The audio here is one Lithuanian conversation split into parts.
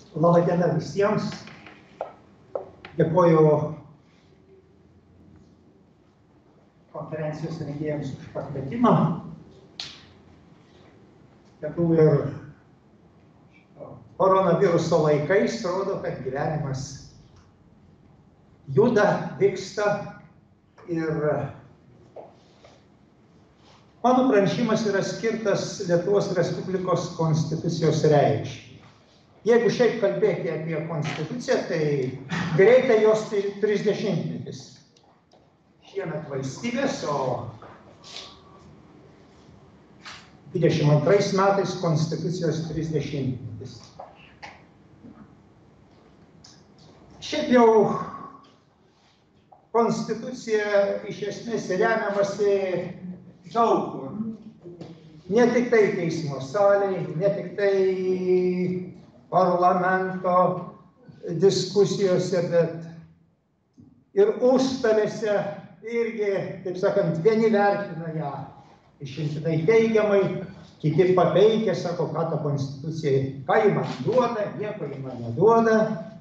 Labą dieną visiems. Dėkoju konferencijos rengėjams už pakvietimą. Tegul ir koronaviruso laikais rodo, kad gyvenimas juda, vyksta ir mano pranešimas yra skirtas Lietuvos Respublikos konstitucijos reikšmei. Jeigu šiaip kalbėti apie konstituciją, tai greitai jos 30-metis. Šiemet valstybės, o 22 metais konstitucijos 30-metis. Šiaip jau konstitucija iš esmės remiamasi daug kur. Ne tik tai teismo salėje, ne tik tai parlamento diskusijose, bet ir užstalėse irgi, taip sakant, vieni vertina ją išimtinai teigiamai, kiti papeikia, sako, ką ta konstitucija, ką ji man duoda, nieko ji man neduoda.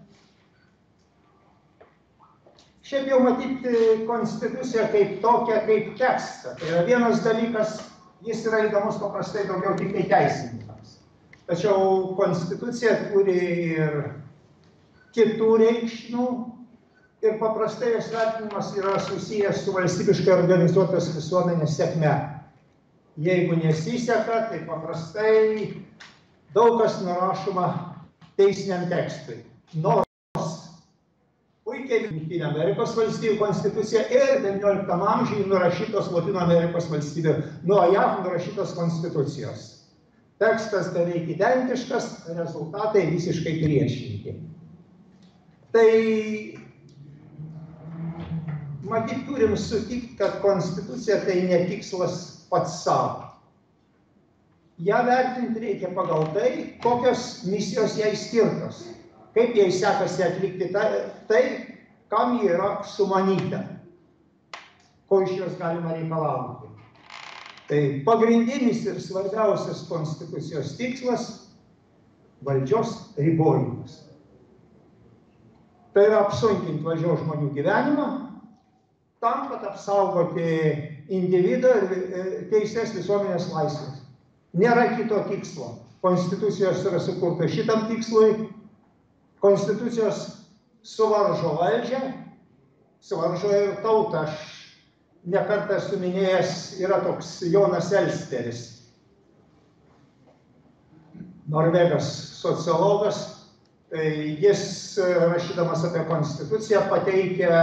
Šiaip jau matyti konstituciją kaip tokią, kaip tekstą. Tai yra vienas dalykas, jis yra įdomus paprastai daugiau tik tai teisininkams. Tačiau konstitucija turi ir kitų reikšmių ir paprastai jos vertinimas yra susijęs su valstybiškai organizuotos visuomenės sėkme. Jeigu nesiseka, tai paprastai daug kas nurašoma teisiniam tekstui. Nors puikiai Jungtinių Amerikos valstybių konstitucija ir 19 amžiuje nurašytos Lotynų Amerikos valstybių, nuo JAV nurašytos konstitucijos. Tekstas beveik identiškas, rezultatai visiškai priešingi. Tai matyt, turim sutikti, kad konstitucija tai ne tikslas pats savo. Ja vertinti reikia pagal tai, kokios misijos jai skirtos, kaip jai sekasi atlikti tai, kam ji yra sumanyta, ko iš jos galima reikalauti. Tai pagrindinis ir svarbiausias konstitucijos tikslas – valdžios ribojimas. Tai yra apsunkinti valdžios žmonių gyvenimą, tam, kad apsaugoti individą ir teises visuomenės laisvės. Nėra kito tikslo. Konstitucijos yra sukurta šitam tikslui. Konstitucijos suvaržo valdžią, suvaržo ir tautą. Aš nekartą esu minėjęs, yra toks Jonas Elsteris, norvegas sociologas. Jis, rašydamas apie konstituciją, pateikia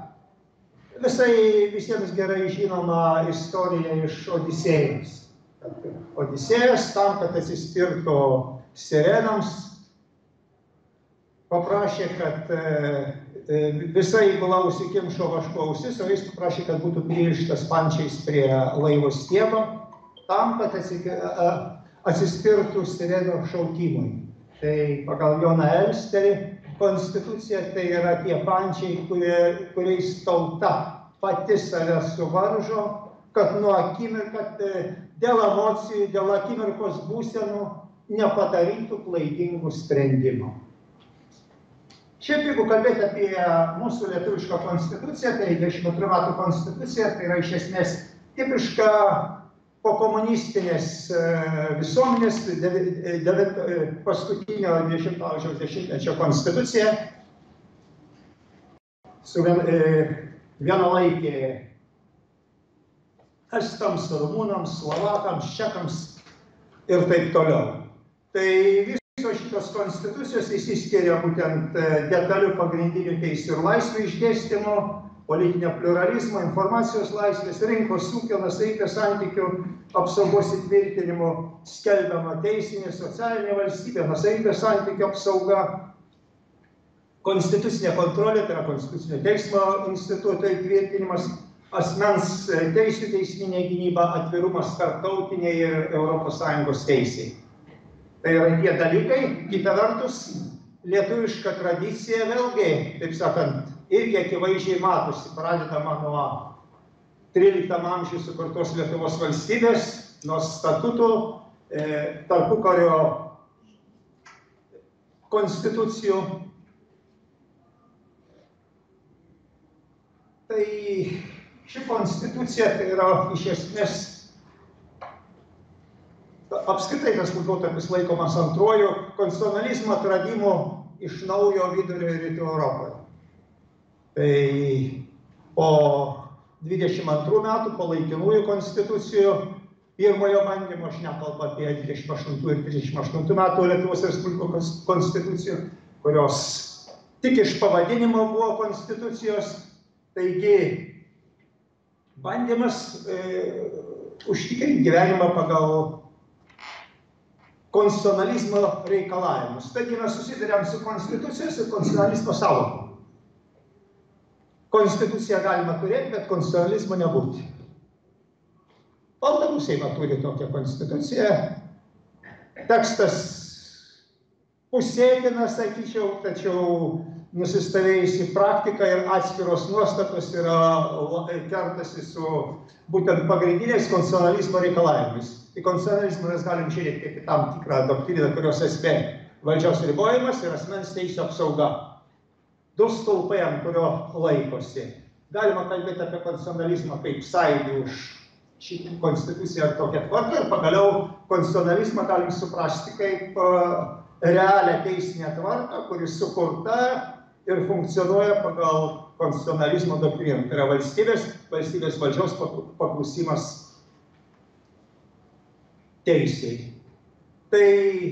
visiems gerai žinomą istoriją iš Odisėjos. Odisėjas tam, kad atsispirtų sirenams, paprašė, kad visa įgula užsikimšo vašku ausis, o jis paprašė, kad būtų pririštas pančiais prie laivo stiebo, tam, kad atsispirtų sirenų šaukimui. Tai pagal Joną Elsterį konstitucija tai yra tie pančiai, kuriais tauta pati save suvaržo, kad dėl emocijų, dėl akimirkos būsenų nepadarytų klaidingų sprendimų. Šiaip, jeigu kalbėti apie mūsų lietuvišką konstituciją, tai 22 metų konstitucija, tai yra iš esmės tipiška pokomunistinės visuomenės paskutinio 20 amžiaus dešimtmečio konstitucija su vienalaikė estams, rumunams, slovakams, čekams ir taip toliau. Tai visos šitos konstitucijos išsiskiria būtent detalių pagrindinių teisių ir laisvių išdėstymo, politinio pluralizmo, informacijos laisvės, rinkos ūkio, nuosavybės santykių apsaugos įtvirtinimo, skelbiama teisinė, socialinė valstybė, nuosavybės santykių apsauga, konstitucinė kontrolė, tai yra konstitucinio teismo instituto įtvirtinimas, asmens teisių teisminė gynyba, atvirumas tarptautiniai ir ES teisei. Tai yra tie dalykai, kita vertus, lietuviška tradicija vėlgi, taip sakant, irgi akivaizdžiai matosi, pradedama nuo 13 amžiuje sukurtos Lietuvos valstybės, nuo statutų, tarpukario konstitucijų. Tai ši konstitucija tai yra iš esmės apskritai tas laikotarpis laikomas antruoju konstitucionalizmo atradimu iš naujo vidurio ir rytų Europoje. Tai po 22 metų, po laikinųjų konstitucijų, pirmojo bandymo, aš nekalbu apie 28 ir 38 metų Lietuvos Respublikos konstitucijų, kurios tik iš pavadinimo buvo konstitucijos, taigi bandymas užtikrinti gyvenimą pagal konstitucionalizmo reikalavimus. Taigi mes susiduriam su konstitucijos ir konstitucionalizmo sąvokom. Konstituciją galima turėti, bet konstitucionalizmo nebūti. Baltarusija turi tokią konstituciją. Tekstas pusėtinas, sakyčiau, tačiau nusistovėjusi praktika ir atskiros nuostatos kertasi su būtent pagrindiniais konstitucionalizmo reikalavimais. Į konstitucionalizmą mes galim žiūrėti kaip į tam tikrą doktriną, kurios esmė valdžios ribojimas ir asmens teisių apsauga. Du stulpai, ant kurio laikosi. Galima kalbėti apie konstitucionalizmą kaip sąjūdį už šitą konstituciją ar tokią tvarką ir pagaliau konstitucionalizmą galim suprasti kaip realią teisinę tvarką, kuri sukurta ir funkcionuoja pagal konstitucionalizmo doktriną. Tai yra valstybės valdžios paklusimas teisėjai. Tai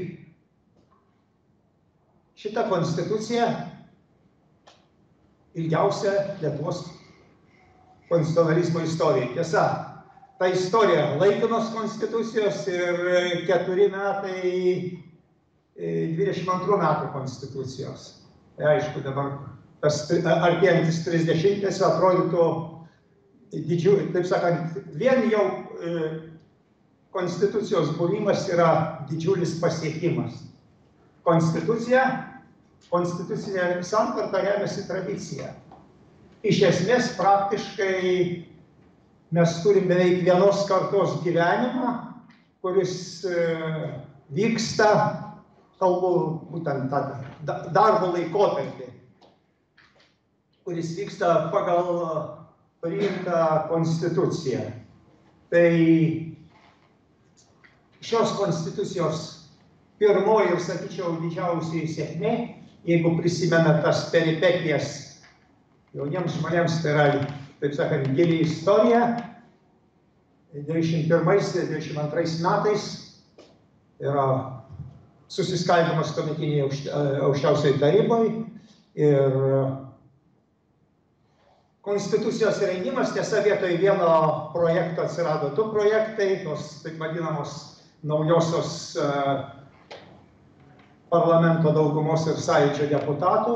šita konstitucija ilgiausia Lietuvos konstitucionalizmo istorija. Tiesa, ta istorija laikinos konstitucijos ir 4 metai 22 metų konstitucijos. Tai aišku, dabar tas artėjantis 30-mečio atrodytų didžiuliai, taip sakant, vien jau konstitucijos būrimas yra didžiulis pasiekimas. Konstitucinė santvarka remiasi tradicija. Iš esmės, praktiškai mes turim beveik vienos kartos gyvenimą, kuris vyksta, kalbu būtent tą darbo laikotarpį, kuris vyksta pagal priimtą konstituciją. Tai šios konstitucijos pirmoji ir, sakyčiau, didžiausiai sėkmė, jeigu prisimena tas peripetijas jauniems žmonėms, tai yra, taip sakant, gili istorija. 91-92 metais yra susiskaldymas tuometiniai aukščiausiai tarybai ir konstitucijos rengimas, tiesa, vietoj vieno projekto atsirado 2 projektai, tos taip vadinamos naujosios parlamento daugumos ir sąjūdžio deputatų.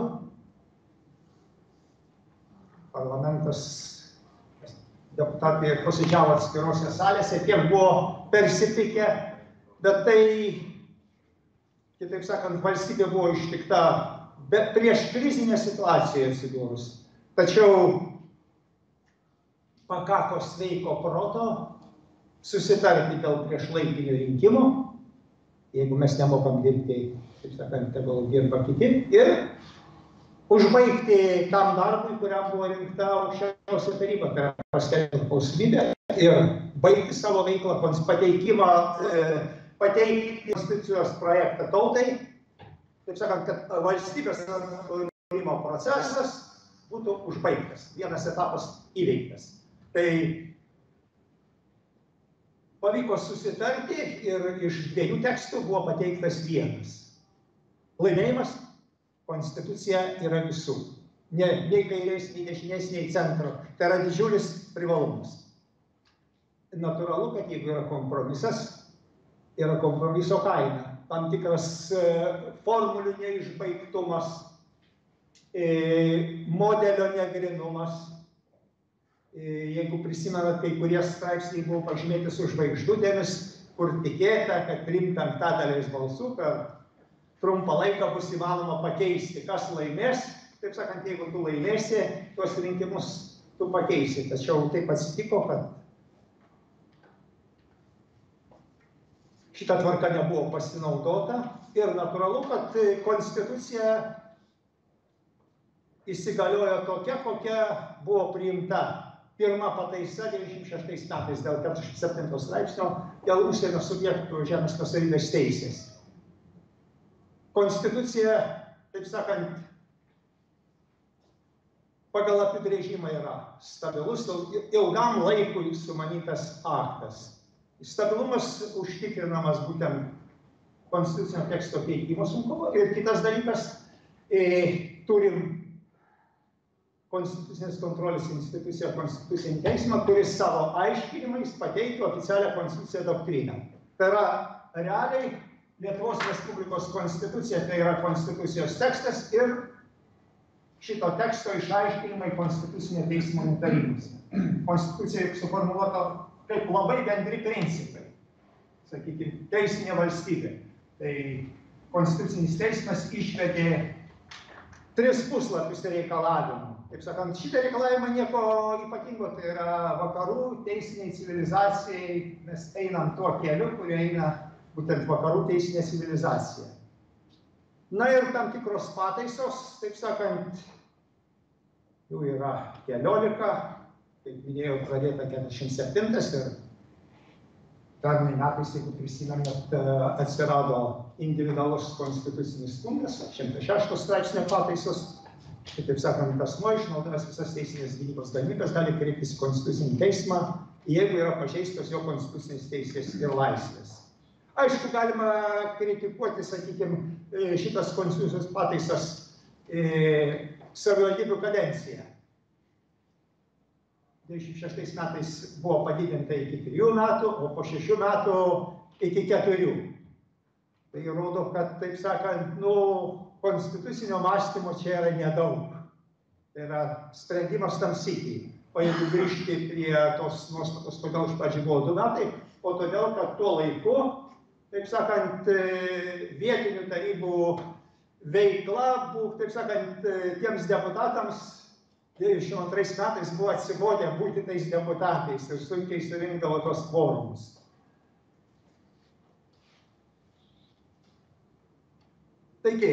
Parlamentas, deputatai posėdžiavo atskirose salėse, tiek buvo persipykę, bet tai, kitaip sakant, valstybė buvo ištikta prieš krizinę situaciją atsidūrus. Tačiau pakako sveiko proto susitarti dėl priešlaikinių rinkimų, jeigu mes nemokam dirbti, taip sakant, tegul dirba kiti, ir užbaigti tam darbui, kuriam buvo rinkta aukščiausia taryba, tai yra paskelbti nepriklausomybę ir baigti savo veiklą, pateikti konstitucijos projektą tautai, taip sakant, kad valstybės kūrimo procesas būtų užbaigtas, vienas etapas įveiktas. Tai pavyko susitarti ir iš 2 tekstų buvo pateiktas vienas. Laimėjimas, konstitucija yra visų. Nei kairės, nei dešinės, nei centro. Tai yra didžiulis privalumas. Natūralu, kad jeigu yra kompromisas, yra kompromiso kaina. Tam tikras formulių neišbaigtumas, modelio negrynumas. Jeigu prisimenat, kai kurie straipsniai buvo pažymėti su žvaigždutėmis, kur tikėta, kad 3/5 balsų per trumpą laiką bus įmanoma pakeisti, kas laimės. Taip sakant, jeigu tu laimėsi, tuos rinkimus tu pakeisi. Tačiau taip atsitiko, kad šita tvarka nebuvo pasinaudota ir natūralu, kad konstitucija įsigaliojo tokia, kokia buvo priimta. Pirma pataisa 96 metais dėl 47 straipsnio dėl užsienio subjektų žemės nuosavybės teisės. Konstitucija, taip sakant, pagal apibrėžimą yra stabilus, ilgam laikui sumanytas aktas. Stabilumas užtikrinamas būtent konstitucinio teksto keitimo sunkumu. Ir kitas dalykas, turim konstitucinės kontrolės instituciją, konstitucinį teismą, kuris savo aiškinimais pateiktų oficialią konstituciją doktriną. Tai yra realiai Lietuvos Respublikos konstitucija, tai yra konstitucijos tekstas ir šito teksto išaiškinimai konstitucinio teismo nutarimus. Konstitucija suformuoluota kaip labai bendri principai, sakykime, teisinė valstybė. Tai konstitucinis teismas išvedė 3 puslapius reikalavimų. Taip sakant, šitie reikalavimai nieko ypatingo, tai yra vakarų teisiniai civilizacijai, mes einam tuo keliu, kurie eina būtent vakarų teisinė civilizacija. Na ir tam tikros pataisos, taip sakant, jų yra 14, kaip minėjau, pradėta 47 ir pernai metais, jeigu prisimenat, atsirado individualus konstitucinis skundas, 106 straipsnio pataisos. Taip sakant, asmuo išnaudojas visas teisinės gynybos galimybės gali kreiptis į konstitucinį teismą, jeigu yra pažeistos jo konstitucinės teisės ir laisvės. Aišku, galima kritikuoti, sakykime, šitas konstitucijos pataisas savivaldybių kadenciją. 96 metais buvo padidinta iki 3 metų, o po 6 metų iki 4. Tai rodo, kad, taip sakant, konstitucinio mąstymo čia yra nedaug. Tai yra sprendimas tam sykį. O jeigu grįžti prie tos nuostatos, kodėl iš pradžių buvo 2 metai, o todėl, kad tuo laiku, taip sakant, vietinių tarybų veikla buvo, taip sakant, tiems deputatams 92 metais buvo atsibodę būti tais deputatais ir sunkiai surinkdavo tos kvorumus. Taigi,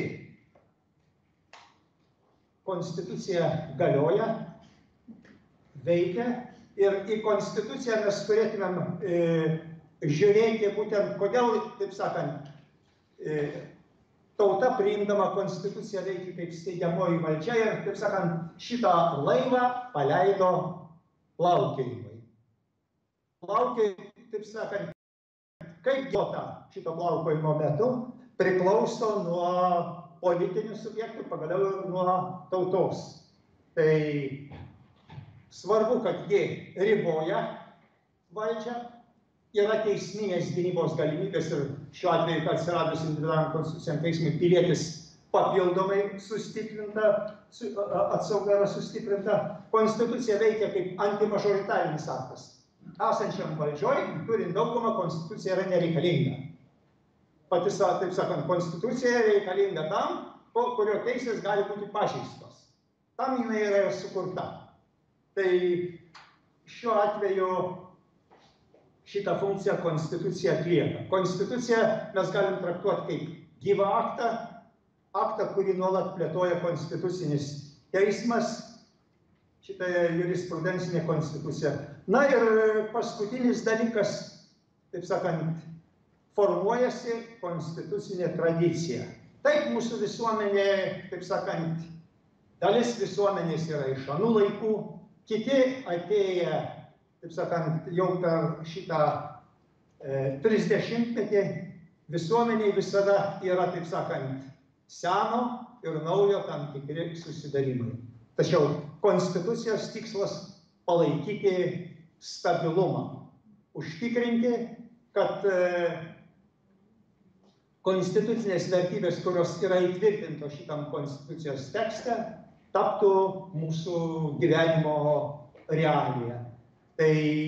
konstitucija galioja, veikia ir į konstituciją mes turėtumėm žiūrėti būtent, kodėl, taip sakant, tauta priimdama konstituciją veikia kaip steigiamoji valdžia ir, taip sakant, šitą laivą paleido plaukiojimui. Plaukiojimui, taip sakant, kaip duota šito plaukiojimo metu priklauso nuo politinių subjektų, pagaliau ir nuo tautos. Tai svarbu, kad jie riboja valdžią, yra teisminės gynybos galimybės ir šiuo atveju atsiradus individualiam konstituciniam teismui pilietis papildomai sustiprinta, apsauga yra sustiprinta. Konstitucija veikia kaip antimažoritarinis aktas. Esančiam valdžioj, turint daugumą, konstitucija yra nereikalinga. Pati, taip sakant, konstitucija reikalinga tam, kurio teisės gali būti pažeistos. Tam jinai yra sukurta. Tai šiuo atveju šitą funkciją konstitucija atlieka. Konstituciją mes galim traktuoti kaip gyvą aktą, kurį nuolat plėtoja konstitucinis teismas, šitą jurisprudencinė konstitucija. Na ir paskutinis dalykas, taip sakant, formuojasi konstitucinė tradicija. Taip mūsų visuomenė, taip sakant, dalis visuomenės yra iš anų laikų, kiti atėję, taip sakant, jau per šitą 30-metį visuomeniai visada yra, taip sakant, seno ir naujo tam tikri susidarimai. Tačiau konstitucijos tikslas palaikyti stabilumą, užtikrinti, kad konstitucinės vertybės, kurios yra įtvirtintos šitam konstitucijos tekste, taptų mūsų gyvenimo realija. Tai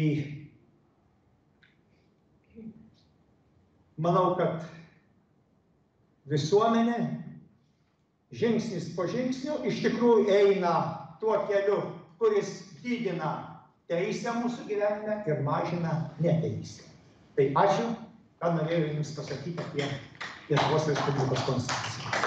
manau, kad visuomenė žingsnis po žingsnio iš tikrųjų eina tuo keliu, kuris didina teisę mūsų gyvenime ir mažina neteisę. Tai ačiū, ką norėjau Jums pasakyti apie Lietuvos Respublikos konstituciją.